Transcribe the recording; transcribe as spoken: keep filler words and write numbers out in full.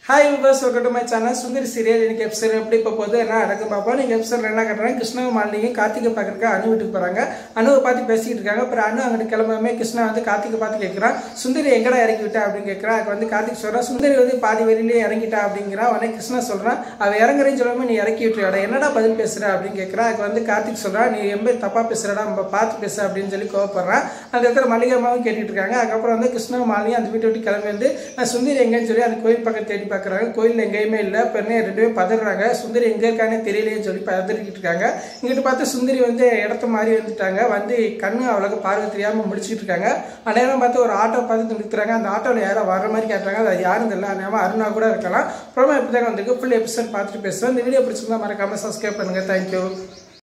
Hi viewers, welcome to my channel. Sundari serial in episode எப்படி இப்ப போகுது என்ன நடக்கும் பாப்போம். நீங்க எபிசோட்ல என்ன கட்டறாங்க கிருஷ்ணா மாலினியும் கார்த்திகை பார்க்கறதுக்கு அனு வீட்டுக்கு போறாங்க. அனுவை பார்த்து பேசிட்டு இருக்காங்க. அப்புறம் அனு அங்க கிளம்பவே கிருஷ்ணா வந்து கார்த்திகை பார்த்து கேக்குறான். சுந்தரி எங்கடா இறக்கி விட்டா அப்படினு கேக்குறா. அதுக்கு வந்து கார்த்திக் சொல்றா சுந்தரி வந்து பாதி வெளியிலே இறங்கிட்டா அப்படிங்கறா. உடனே கிருஷ்ணா சொல்றான் அவ இறங்கறேன்னு சொல்லாம நீ இறக்கி விட்டுறடா. என்னடா பதில் பேசுற அப்படினு கேக்குறா. அதுக்கு வந்து கார்த்திக் சொல்றா நீ ரொம்ப தப்பா பேசுறடா. நம்ம பார்த்து பேசு அப்படினு சொல்லி கோவப்படுறான். அந்த இடத்துல மல்லிகாமாவும் கேட்டிட்டு இருக்காங்க. அதுக்கு அப்புறம் வந்து கிருஷ்ணா மாலினி அந்த வீட்டை விட்டு கிளம்பி வந்து சுந்தரி எங்கன்னு சொல்லி அந்த கோயில் பக்கம் தேடி பார்க்கறாங்க. கோயில் எங்கேயுமே இல்ல. பெண்ணே ரெண்டு பேரும் பதறாங்க. சுந்தரி எங்க இருக்கானே தெரியலையேன்னு சொல்லி பதறிக்கிட்டு இருக்காங்க. இங்கிட்டு பார்த்து சுந்தரி வந்து இடத்த மாறி வந்துட்டாங்க. வந்து கண்ணு அவளுக்கு பார்வை தெரியாம முடிச்சுட்டு இருக்காங்க. அந்நேரம் பார்த்து ஒரு ஆட்டோ பார்த்து நிறுத்துறாங்க. அந்த ஆட்டோவில் யாரோ வர மாதிரி கேட்டாங்க. அது யாரும் தெரியல. அந்நேரம் அருணா கூட இருக்கலாம். அப்புறமா இப்படிதாங்க வந்துருக்கு. ஃபுல் எபிசோட் பார்த்துட்டு பேசுறேன். இந்த வீடியோ பிடிச்சிருந்தா மறக்காம சப்ஸ்கிரைப் பண்ணுங்க. தேங்க்யூ.